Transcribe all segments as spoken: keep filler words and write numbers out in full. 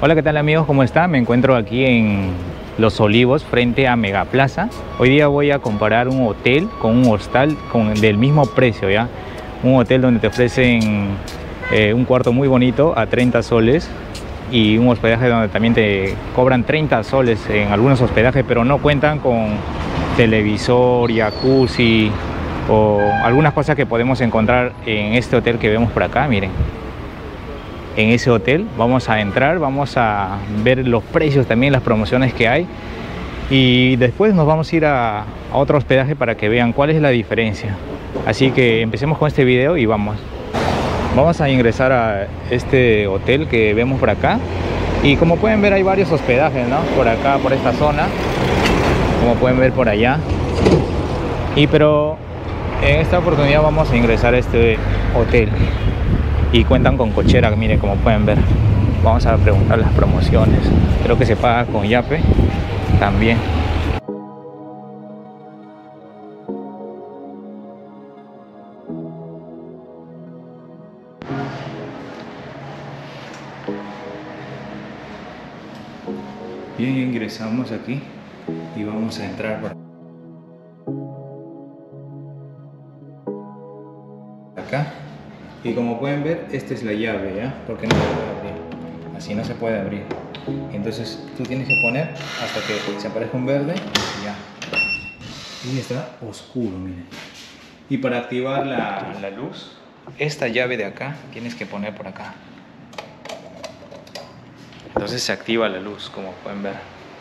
Hola, ¿qué tal amigos? ¿Cómo están? Me encuentro aquí en Los Olivos frente a Megaplaza. Hoy día voy a comparar un hotel con un hostal con, del mismo precio, ¿ya? Un hotel donde te ofrecen eh, un cuarto muy bonito a treinta soles y un hospedaje donde también te cobran treinta soles en algunos hospedajes, pero no cuentan con televisor, jacuzzi o algunas cosas que podemos encontrar en este hotel que vemos por acá. Miren, en ese hotel vamos a entrar, vamos a ver los precios, también las promociones que hay, y después nos vamos a ir a, a otro hospedaje para que vean cuál es la diferencia. Así que empecemos con este video y vamos vamos a ingresar a este hotel que vemos por acá. Y como pueden ver, hay varios hospedajes, ¿no? Por acá, por esta zona, como pueden ver por allá. Y pero en esta oportunidad vamos a ingresar a este hotel y cuentan con cochera, miren, como pueden ver. Vamos a preguntar las promociones. Creo que se paga con Yape también. Bien, ingresamos aquí y vamos a entrar por acá. Y como pueden ver, esta es la llave, ¿ya? Porque no se puede abrir. Así no se puede abrir. Entonces tú tienes que poner hasta que se aparezca un verde y ya. Y está oscuro, miren. Y para activar la, la luz, esta llave de acá tienes que poner por acá. Entonces se activa la luz, como pueden ver.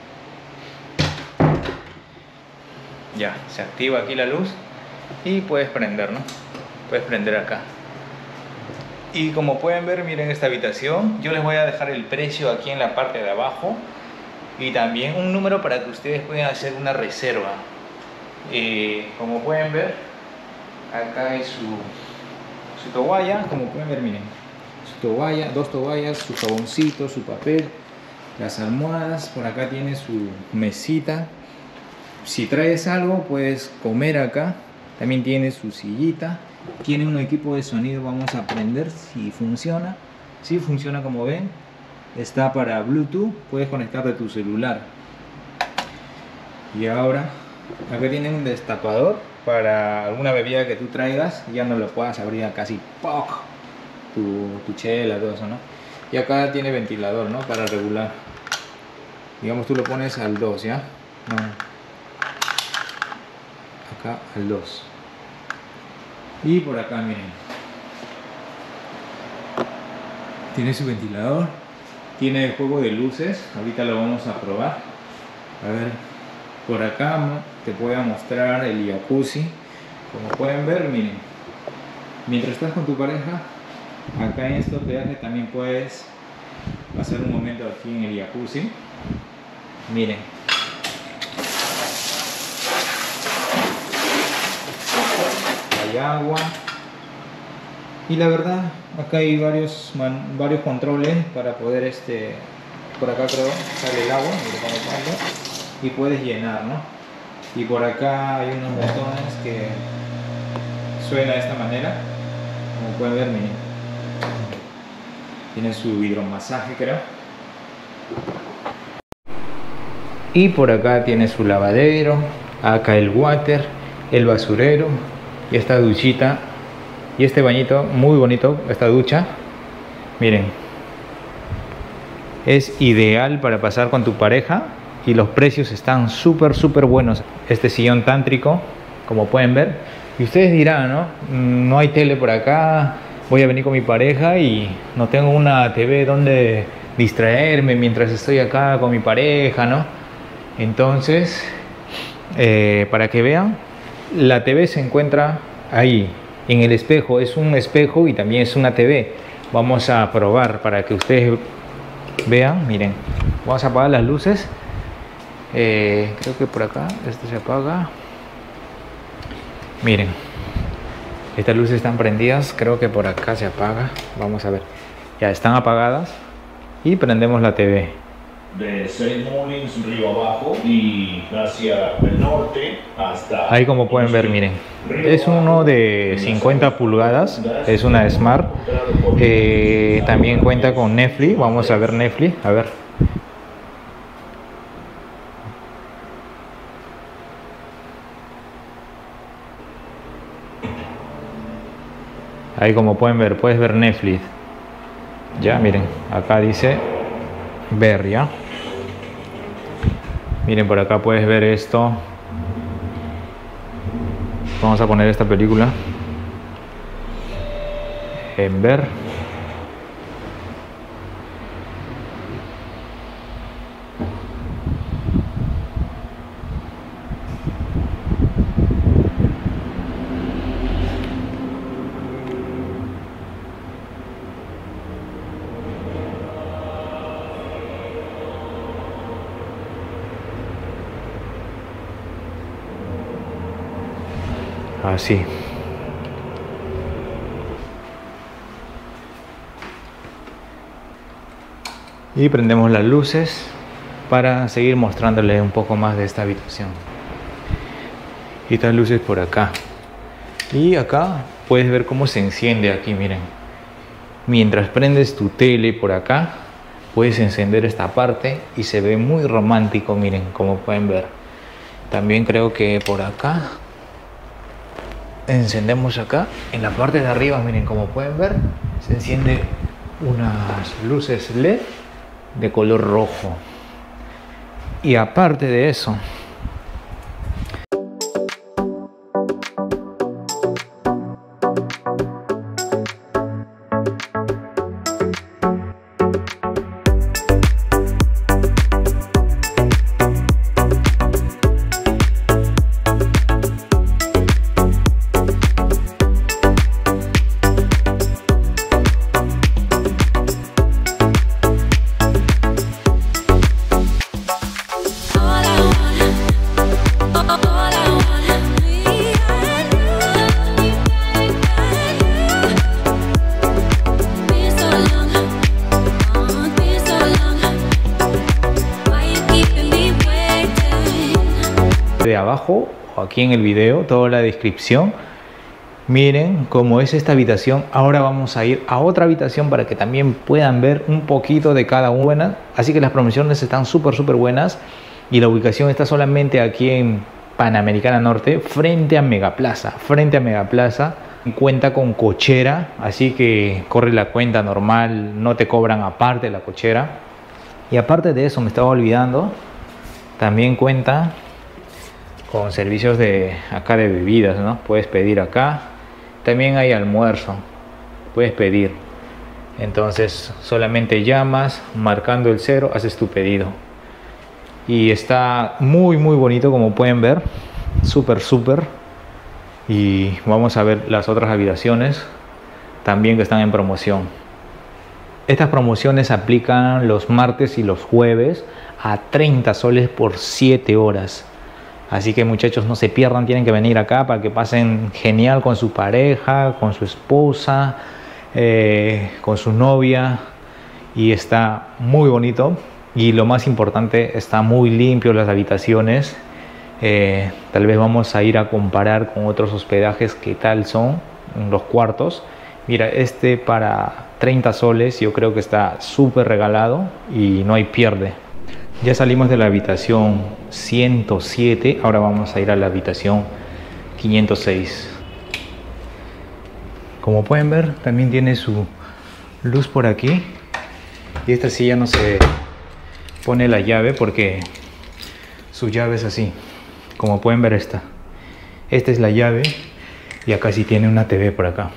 Ya, se activa aquí la luz y puedes prender, ¿no? Puedes prender acá. Y como pueden ver, miren esta habitación. Yo les voy a dejar el precio aquí en la parte de abajo y también un número para que ustedes puedan hacer una reserva. Eh, como pueden ver, acá hay su, su toalla. Como pueden ver, miren, su toalla, dos toallas, su jaboncito, su papel, las almohadas. Por acá tiene su mesita. Si traes algo, puedes comer acá. También tiene su sillita. Tiene un equipo de sonido, vamos a aprender si funciona. Si funciona, como ven. Está para Bluetooth, puedes conectar de tu celular. Y ahora, acá tiene un destapador para alguna bebida que tú traigas, ya no lo puedas abrir acá así, ¡poc! Tu, tu chela, todo eso, ¿no? Y acá tiene ventilador, ¿no? Para regular. Digamos, tú lo pones al dos, ¿ya? No. Acá al dos. Y por acá, miren, tiene su ventilador, tiene el juego de luces. Ahorita lo vamos a probar. A ver, por acá te voy a mostrar el jacuzzi. Como pueden ver, miren, mientras estás con tu pareja, acá en este hospedaje también puedes pasar un momento aquí en el jacuzzi. Miren, agua, y la verdad acá hay varios man, varios controles para poder este por acá creo sale el agua y puedes llenar, ¿no? Y por acá hay unos botones que suena de esta manera, como pueden ver, miren, tiene su hidromasaje, creo, y por acá tiene su lavadero, acá el water, el basurero y esta duchita y este bañito muy bonito. Esta ducha, miren, es ideal para pasar con tu pareja y los precios están súper súper buenos. Este sillón tántrico, como pueden ver, y ustedes dirán, ¿no? No hay tele por acá, voy a venir con mi pareja y no tengo una T V donde distraerme mientras estoy acá con mi pareja, ¿no? Entonces, eh, para que vean, la T V se encuentra ahí, en el espejo. Es un espejo y también es una T V. Vamos a probar para que ustedes vean. Miren, vamos a apagar las luces. Eh, creo que por acá, esto se apaga. Miren, estas luces están prendidas. Creo que por acá se apaga. Vamos a ver. Ya están apagadas. Y prendemos la T V. de Saint Mullins río abajo y hacia el norte hasta... Ahí como pueden ver, miren, es uno de cincuenta pulgadas, es una Smart, eh, también cuenta con Netflix. Vamos a ver Netflix, a ver. Ahí como pueden ver, puedes ver Netflix. Ya, miren, acá dice ver, ya. Miren, por acá puedes ver esto. Vamos a poner esta película en ver. Así. Y prendemos las luces para seguir mostrándoles un poco más de esta habitación. Y estas luces por acá. Y acá puedes ver cómo se enciende aquí, miren. Mientras prendes tu tele por acá, puedes encender esta parte y se ve muy romántico, miren, como pueden ver. También creo que por acá encendemos acá en la parte de arriba, miren, como pueden ver, se enciende unas luces L E D de color rojo. Y aparte de eso, de abajo o aquí en el video, toda la descripción. Miren cómo es esta habitación. Ahora vamos a ir a otra habitación para que también puedan ver un poquito de cada una. Así que las promociones están súper súper buenas y la ubicación está solamente aquí en Panamericana Norte, frente a Megaplaza. Frente a Megaplaza. Cuenta con cochera, así que corre la cuenta normal, no te cobran aparte la cochera. Y aparte de eso, me estaba olvidando, también cuenta con servicios de acá de bebidas, ¿no? Puedes pedir acá. También hay almuerzo, puedes pedir. Entonces solamente llamas, marcando el cero, haces tu pedido. Y está muy muy bonito, como pueden ver, súper súper. Y vamos a ver las otras habitaciones también que están en promoción. Estas promociones aplican los martes y los jueves a treinta soles por siete horas. Así que muchachos, no se pierdan, tienen que venir acá para que pasen genial con su pareja, con su esposa, eh, con su novia. Y está muy bonito. Y lo más importante, está muy limpio las habitaciones. Eh, tal vez vamos a ir a comparar con otros hospedajes qué tal son los cuartos. Mira, este para treinta soles yo creo que está súper regalado y no hay pierde. Ya salimos de la habitación ciento siete, ahora vamos a ir a la habitación quinientos seis. Como pueden ver, también tiene su luz por aquí. Y esta silla no se pone la llave porque su llave es así. Como pueden ver, esta. Esta es la llave y acá sí tiene una T V por acá.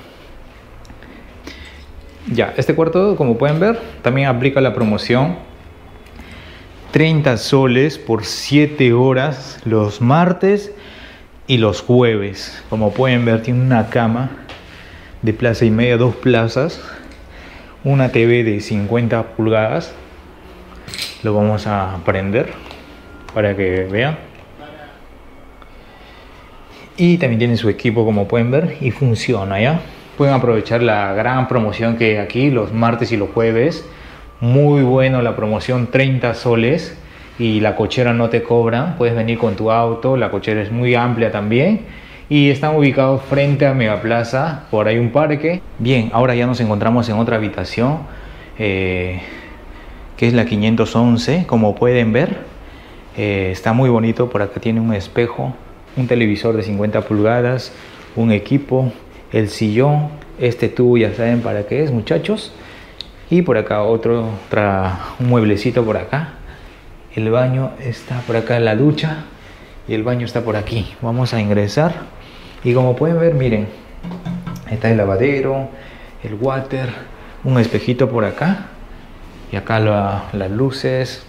Ya, este cuarto, como pueden ver, también aplica la promoción. treinta soles por siete horas los martes y los jueves. Como pueden ver, tiene una cama de plaza y media, dos plazas, una T V de cincuenta pulgadas. Lo vamos a prender para que vean. Y también tiene su equipo, como pueden ver, y funciona, ¿ya? Pueden aprovechar la gran promoción que hay aquí los martes y los jueves Muy bueno la promoción, treinta soles. Y la cochera no te cobran, puedes venir con tu auto, la cochera es muy amplia también. Y están ubicados frente a Megaplaza, por ahí un parque. Bien, ahora ya nos encontramos en otra habitación, eh, que es la quinientos once, como pueden ver. Eh, está muy bonito, por acá tiene un espejo, un televisor de cincuenta pulgadas, un equipo, el sillón, este tubo ya saben para qué es, muchachos. Y por acá otro, otra, un mueblecito por acá. El baño está por acá, la ducha, y el baño está por aquí. Vamos a ingresar y como pueden ver, miren, está el lavadero, el water, un espejito por acá y acá la, las luces.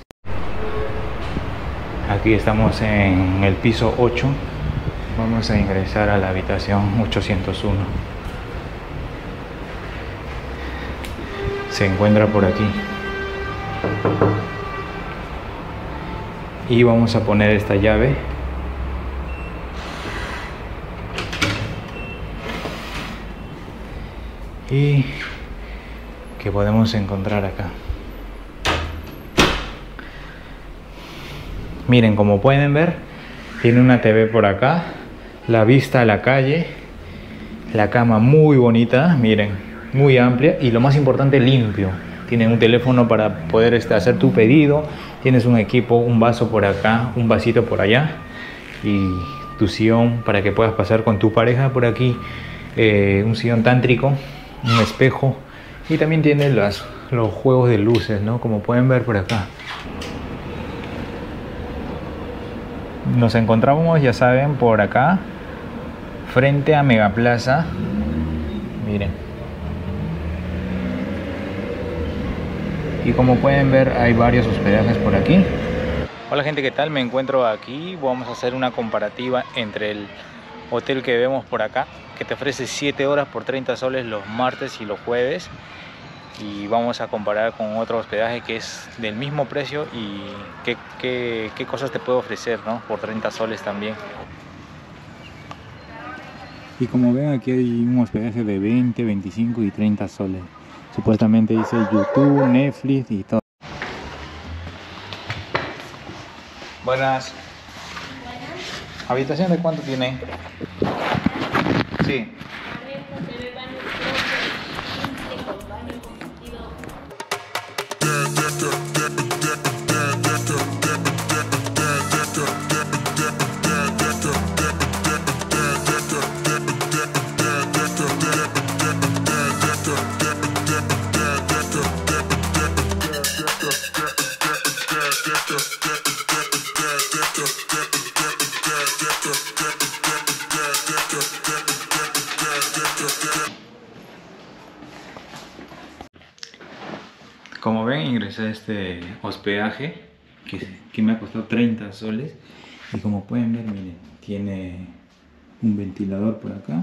Aquí estamos en el piso ocho. Vamos a ingresar a la habitación ochocientos uno. Se encuentra por aquí. Y vamos a poner esta llave. Y que podemos encontrar acá. Miren, como pueden ver, tiene una T V por acá, la vista a la calle, la cama muy bonita, miren, muy amplia y lo más importante, limpio. Tienes un teléfono para poder este, hacer tu pedido. Tienes un equipo, un vaso por acá, un vasito por allá. Y tu sillón para que puedas pasar con tu pareja por aquí. Eh, un sillón tántrico, un espejo. Y también tiene las, los juegos de luces, ¿no? Como pueden ver por acá. Nos encontramos, ya saben, por acá. Frente a Megaplaza. Miren. Y como pueden ver, hay varios hospedajes por aquí. Hola gente, ¿qué tal? Me encuentro aquí. Vamos a hacer una comparativa entre el hotel que vemos por acá, que te ofrece siete horas por treinta soles los martes y los jueves. Y vamos a comparar con otro hospedaje que es del mismo precio y qué, qué, qué cosas te puede ofrecer, ¿no? Por treinta soles también. Y como ven, aquí hay un hospedaje de veinte, veinticinco y treinta soles. Supuestamente dice YouTube, Netflix y todo. Buenas. Buenas. ¿Habitación de cuánto tiene? Sí. Como ven, ingresé a este hospedaje que, que me ha costado treinta soles. Y como pueden ver, miren, tiene un ventilador por acá,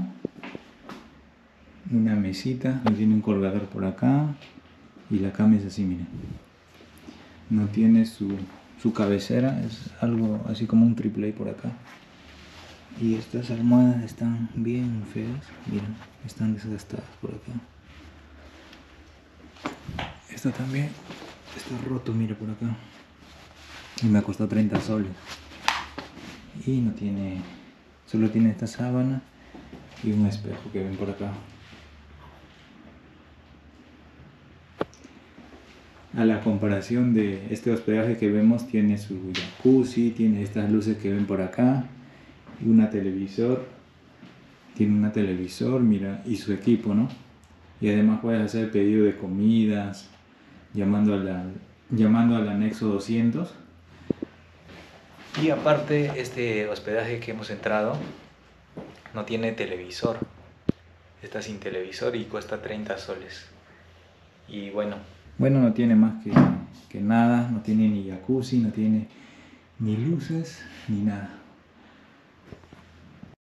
una mesita, tiene un colgador por acá y la cama es así, miren. No tiene su, su cabecera, es algo así como un triple A por acá. Y estas almohadas están bien feas, miren, están desgastadas por acá. Esto también está roto, mira por acá. Y me ha costado treinta soles. Y no tiene, solo tiene esta sábana y un espejo que ven por acá. A la comparación de este hospedaje que vemos, tiene su jacuzzi, tiene estas luces que ven por acá y una televisor. Tiene una televisor, mira, y su equipo, ¿no? Y además puedes hacer pedido de comidas llamando, a la, llamando al anexo doscientos. Y aparte, este hospedaje que hemos entrado no tiene televisor. Está sin televisor y cuesta treinta soles. Y bueno, bueno no tiene más que, que nada, no tiene ni jacuzzi, no tiene ni luces, ni nada.